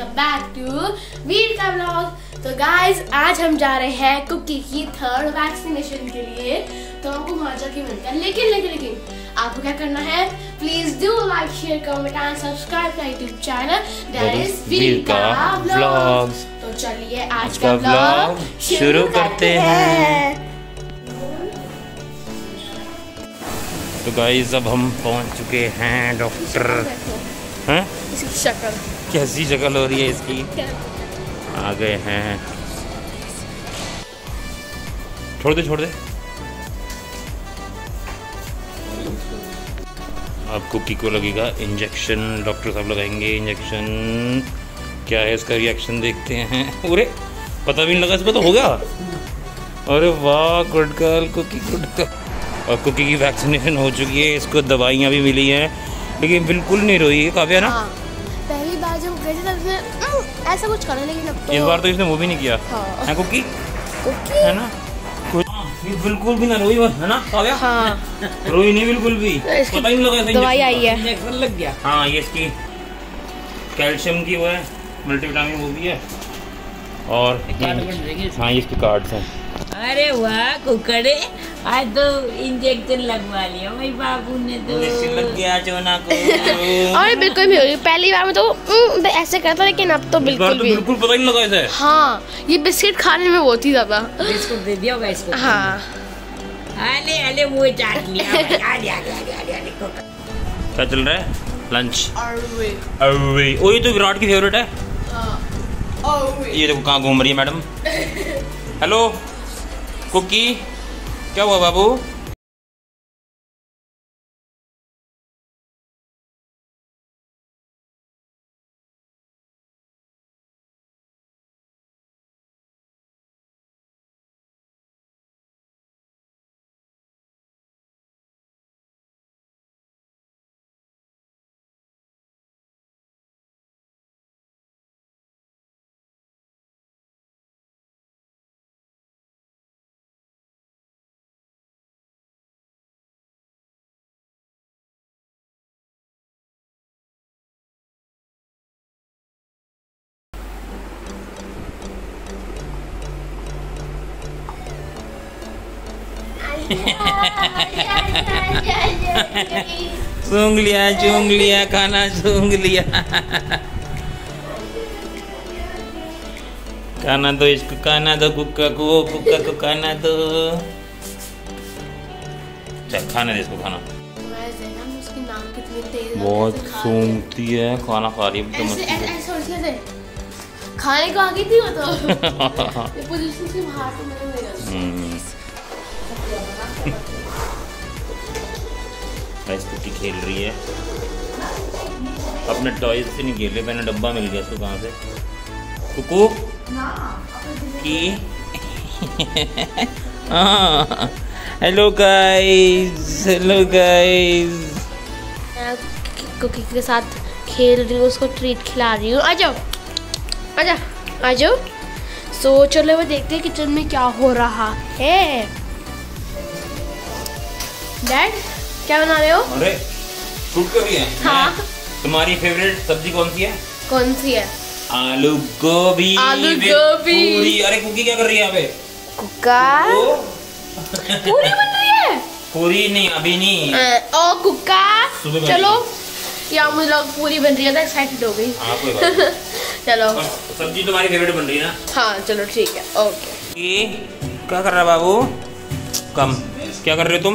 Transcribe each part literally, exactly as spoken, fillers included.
Welcome back to वीर का vlog. तो guys आज हम जा रहे हैं कुकी की थर्ड वैक्सीनेशन के लिए, तो हमको वहाँ जाके मिलता है। लेकिन लेकिन लेकिन आपको क्या करना है, please do like share comment and subscribe का YouTube channel that is Veer का व्लॉग्स। तो चलिए आज का व्लॉग शुरू करते हैं। तो गाइस अब हम पहुंच चुके हैं डॉक्टर। हैं? इसकी शक्ल कैसी शक्ल हो रही है इसकी? आ गए हैं। छोड़ दे छोड़ दे। अब कुकी को लगेगा इंजेक्शन, डॉक्टर साहब लगाएंगे इंजेक्शन। क्या है इसका रिएक्शन देखते हैं। अरे पता भी नहीं लगा, इसको तो हो गया। अरे वाह, good girl Cookie, good girl. और कुकी की वैक्सीनेशन हो चुकी है, इसको दवाइयाँ भी मिली हैं, लेकिन बिल्कुल नहीं रोई है काव्या ना। हाँ, पहली बार जब गए थे तब उसने ऐसा कुछ करा, लेकिन अब तो इस बार तो इसने वो भी नहीं किया। हाँ। है कुकी? कुकी है ना? ये बिल्कुल भी ना रोई है ना काव्या? हाँ। रोई नहीं बिल्कुल भी, पता ही नहीं लगा। दवाई आई है, इंजेक्शन लग गया। हाँ, ये इसकी कैल्शियम की वो है, मल्टीविटामिन वो भी है। और हाँ, ये इसके कार्ड्स हैं। अरे वाह कुकड़े, आज तो इंजेक्शन लगवा लिया भाई बाबू ने तो। लग गया चोना को। और बिल्कुल भी होगी। पहली बार में तो उम, ऐसे करता, लेकिन अब तो बिल्कुल तो भी बिल्कुल पता ही नहीं लगा इसे। हाँ, ये बिस्किट खाने में बहुत ही ज्यादा। बिस्कुट दे दिया होगा इसको। हाँ, अले अले मुँह चाट लिया। आले आले आले आले आले कुकड़। क्या चल रहा है? लंच। अरे ओ, ये तो विराट की फेवरेट है। ये देखो कहाँ घूम रही है मैडम। हेलो कुकी, क्या हुआ बाबू? सूंघ लिया चूंघ लिया, खाना सूंघ लिया। खाना दो इसको, खाना दो कुक्का को, कुक्का को खाना दो। चल खाने दे इसको खाना। बहुत सूंघती है, खाना खा रही है। ऐसे ऐसे ऐसे खाने को आ गई थी वो तो। ये पोजीशन से बाहर तो मैंने नहीं गाइस कुकी खेल रही है, अपने टॉयज से नहीं खेल रही। मैंने डब्बा मिल गया इसको कहाँ से। कुकू की hello guys, hello guys. Cookie के साथ खेल रही हूँ, उसको ट्रीट खिला रही हूँ। आ जाओ आ जाओ आ जाओ। सो चलो वो देखते हैं किचन में क्या हो रहा है। डैड क्या बना रहे हो? अरे शूट कर रही है। हाँ। तुम्हारी फेवरेट सब्जी कौन सी है? कौन सी है? आलू गोभी। आलू गोभी। पूरी। अरे कुकी क्या कर रही है यहाँ पे? कुक्का पूरी बन रही है। पूरी नहीं, अभी नहीं। ओ कुक्का चलो, या मुझे लग पूरी बन रही है, तो एक्साइटेड हो गई। हाँ, कोई बात नहीं। चलो सब्जी तुम्हारी फेवरेट बन रही है ना? हाँ चलो ठीक है, ओके। ये क्या कर रहा है बाबू? कम क्या कर रहे हो तुम?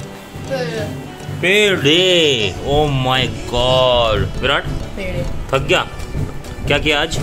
पेड़े। ओ माय गॉड विराट, थक गया? क्या किया आज?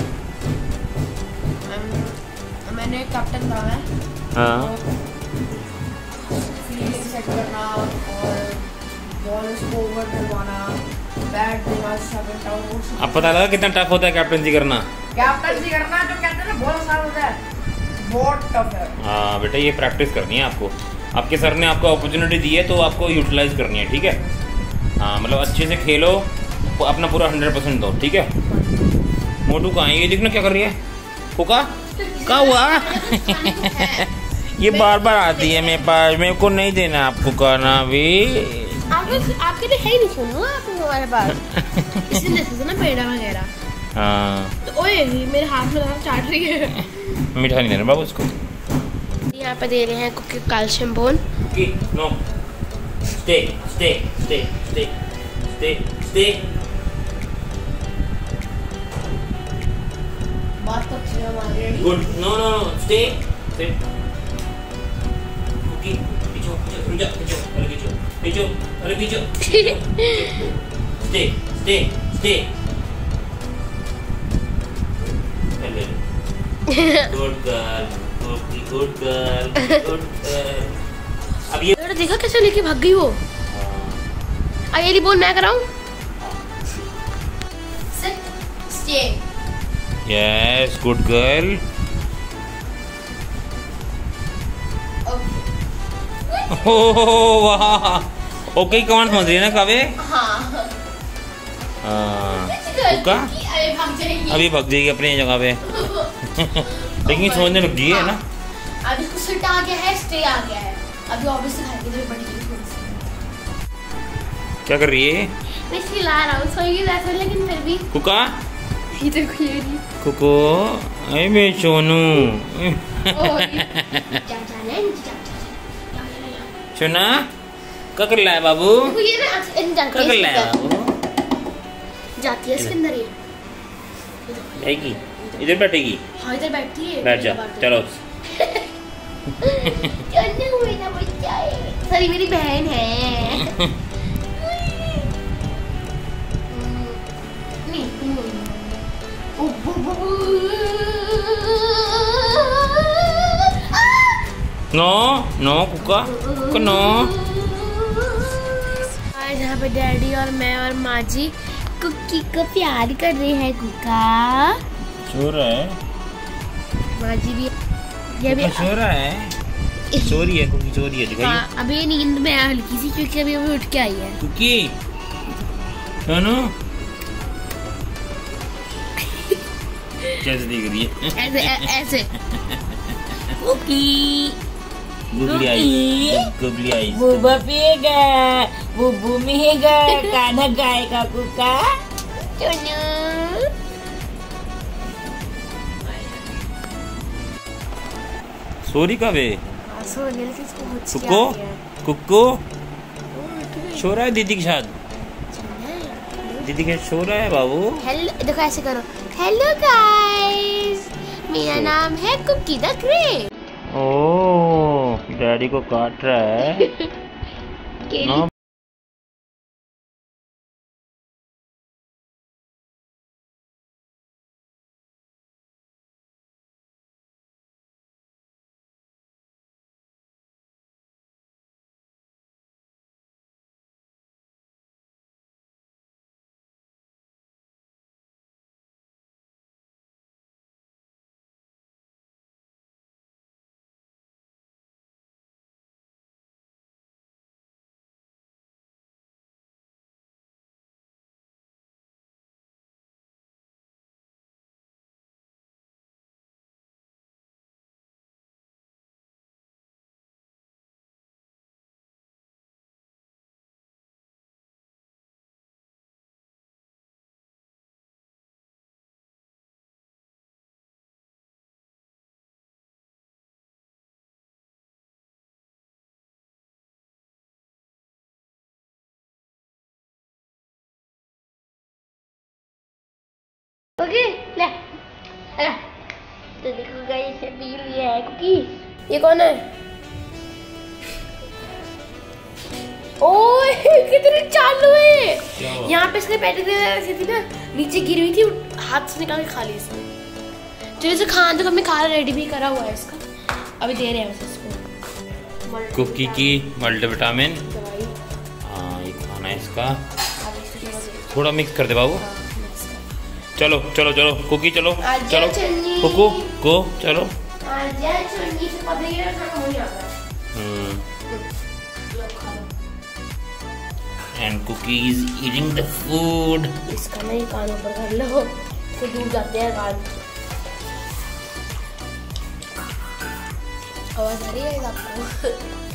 मैंने कैप्टन बना है। हाँ। फील्डिंग सेट करना और बॉल्स को ओवर करवाना, बैट देना, शॉट आउट। अब पता लगा कितना टफ होता है कैप्टनसी करना? कैप्टनसी करना जो कहते हैं ना बहुत आसान होता है, बहुत टफ है। हाँ बेटा, ये प्रैक्टिस करनी है आपको। आपके सर ने आपको अपॉर्चुनिटी दी है तो आपको यूटिलाइज करनी है, ठीक है? हाँ, मतलब अच्छे से खेलो, अपना पूरा हंड्रेड परसेंट दो, ठीक है? मोटू कहाँ है? ये देखना क्या कर रही है। कुका क्या हुआ? ये बार बार आती है मेरे पास, मेरे को नहीं देना आपको खाना भी। आपके आपके लिए है ही नहीं, सुनो आप हमारे पास इसलिए देते थे ना पेड़ा वगैरह। हाँ तो ओए मेरे हाथ में दांत चाट रही है। मीठा नहीं देना बाबू उसको। यहाँ पे दे रहे हैं Cookie calcium bone. No stay stay stay stay stay stay. बात तो अच्छी है हमारी। Good no no no stay stay. Cookie पीछो पीछो रुक जा पीछो अरे पीछो पीछो अरे पीछो stay stay stay. Good girl good girl good girl. अब ये तो देखा कैसे लेके भाग गई वो। अब ये बोल मैं कराऊं। Sit stay. Yes good girl. Oh वाह ओके कमांड समझ रही है ना कावे। हाँ हाँ कुका अरे भाग जाएगी। अभी भाग जाएगी अपनी जगह पे। लेकिन समझने लग गई है ना। अब इसको सिट आ गया है स्टे आ गया है। अभी ऑब्वियसली खाएगी तो बड़ी क्या कर रही है। मैं खिला रहा हूँ सोएगी वैसे लेकिन फिर भी कुका ये देखो ये रही। कुको अरे मैं सोनू सुना क्या कर रहा है बाबू। ये ना क्या कर रहा है बाबू। जाती है इसके अंदर ये। जाएगी इधर बैठेगी। हाँ इधर बैठती है। बैठ जा चलो। सॉरी मेरी बहन है। नो नो कुका कुका नो। आज यहाँ पे डैडी और मैं और माँ जी कुकी को प्यार कर रहे हैं। कुका सो रहा है। माँ जी भी ये भी सो रहा है। सो रही है कुकी सो रही है दिखाइए। हाँ, अभी नींद में है हल्की सी क्योंकि अभी अभी उठ के आई है। कुकी सोनू कैसे दिख रही है। ऐसे ऐ- ऐसे कुकी गुगली आई गुगली आई। बुबा पिएगा बुबू मिहेगा खाना खाएगा कुका। सोरी का वे कुको कुको सो रहा है दीदी के साथ। दीदी के सो रहा है बाबू। हेलो देखो ऐसे करो। हेलो गाइस मेरा नाम है Cookie the great. Oh daddy को काट रहा है। नो ओके ले अरे तो देखो गाइस ये पी लिया है कुकी। ये कौन है। ओए कितनी चालू है। यहाँ पे इसके पैटे ऐसी थी ना नीचे गिरी हुई थी हाथ से निकाल के खा ली इसने। चलो इसे खाना तो हमने खाना रेडी भी करा हुआ है इसका। अभी दे रहे हैं वैसे इसको कुकी की मल्टीविटामिन। दवाई। हाँ ये खाना है इसका। थोड़ा मिक्स कर दे बाबू। चलो चलो चलो कुकी चलो चलो कुकू को चलो। And Cookie is eating the food. इसका नहीं कानों पर कर लो तो दूर जाते हैं कान। आवाज आ रही है आपको।